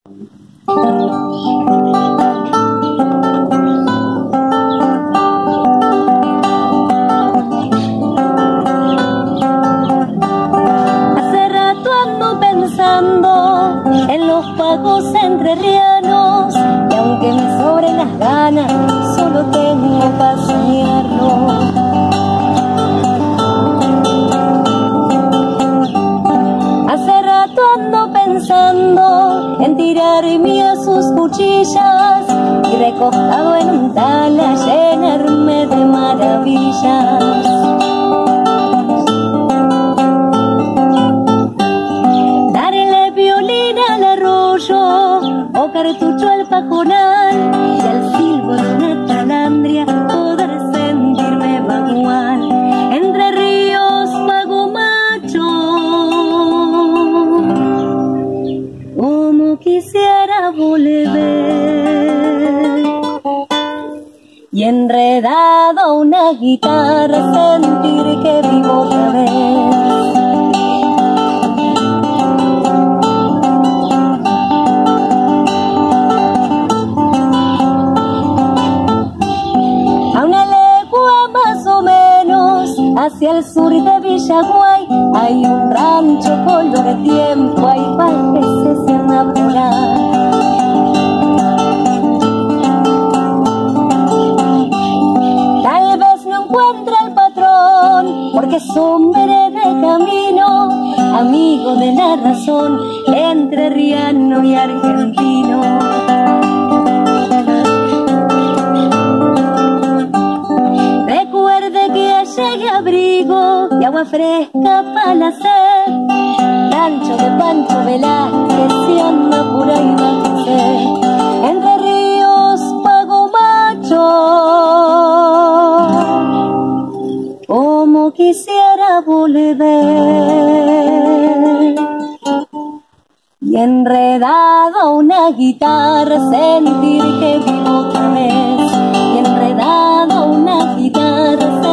Hace rato ando pensando en los pagos entrerrianos, y aunque me sobren las ganas, solo tengo para soñarlo. Hace rato ando pensando en tirarme a sus cuchillas y recostado en un tala llenarme de maravillas. Darle violín al arroyo o cartucho al pajonal, y al silbo de una calandria poder sentirme bagual. Entre ríos pago macho, como quisiera volver, y enredado a una guitarra sentir que vivo otra vez. A una legua más o menos hacia el sur de Villaguay hay un rancho color de tiempo, hay parques se enamorar. Tal vez no encuentre al patrón, porque es hombre de camino, amigo de la razón, entrerriano y argentino. Recuerde que llegue abrigo y agua fresca para la sed, rancho de Pancho Velázquez se anda por ahí bajese. Entre ríos pago macho, como quisiera volver, y enredado a una guitarra sentir que vivo otra vez, y enredado a una guitarra